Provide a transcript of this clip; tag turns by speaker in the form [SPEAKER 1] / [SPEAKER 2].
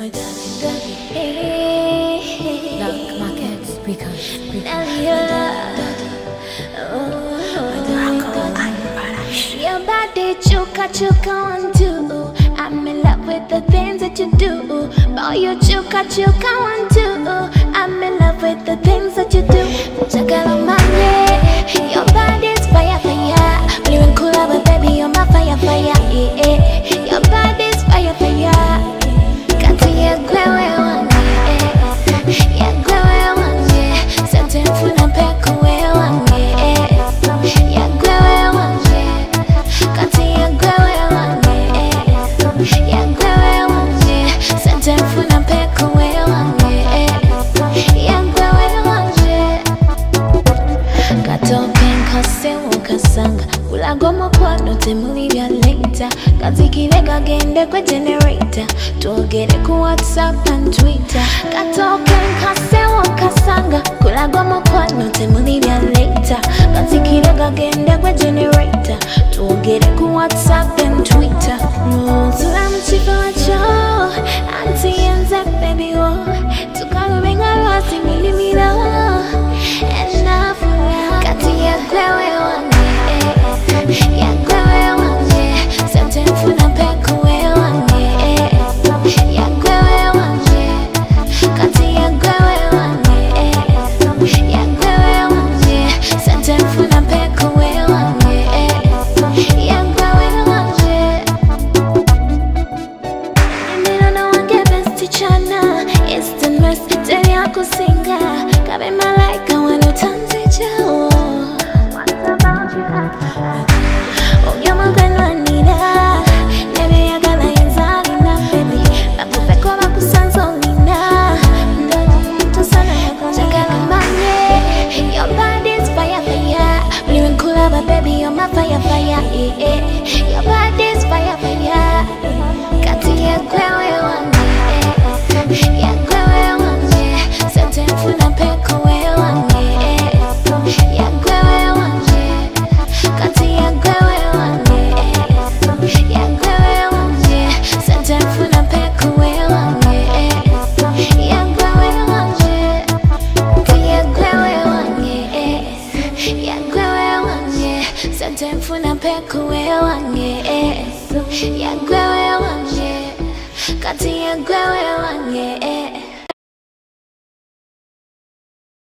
[SPEAKER 1] My daddy, hey, Blaq markets, because Neliah, your body chuka one too. I'm in love with the things that you do. Boy, you chuka one too. I'm in love with the things that you do. Chaka your body's fire. Blue cool, but baby, you're my fire. Yeah. Your body's fire. Got your glow on me. Yeah, glow on me. Something full of peck away on me. Yeah, glow on me. Got your glow on me. Yeah, glow on me. Something full of peck away on me. Yeah, glow on me. Got talking kasanga. Ulagomo kwa no temulivya later. Kazikirega gende kwa generator. Tuogere ku WhatsApp and Twitter. Katoken kasewa kasanga. Ulagomo kwa no temulivya later. Kazikirega gende kwa generator. Tuogere ku WhatsApp and Twitter. Tula mchifa wacho. Auntie enze baby wo. Tukalubenga rasi milimila. Enafura. Kati ya kwewe wangu. Yeah, glow on me. Something full of peck away on me. Yeah, glow on me. Got to glow on me. Yeah, glow on me. Something full of peck away on me. Yeah, glow on me. And they don't know I get best to China. It's the best. Tell you I could sing. Got my like I want to turn to you. What about you? Baby, you're my fire, yeah. Your body's fire. Got to get glow on me. Yeah, glow on me. Something full of peck away on me. Yeah, glow on me. Got to get glow on me. Yeah, glow on me. Something full of peck away on me. Yeah, glow on me. Yeah, glow on me. Yeah, glow on me. Something full of peck away on me. Yeah, glow on me. Got to glow on me.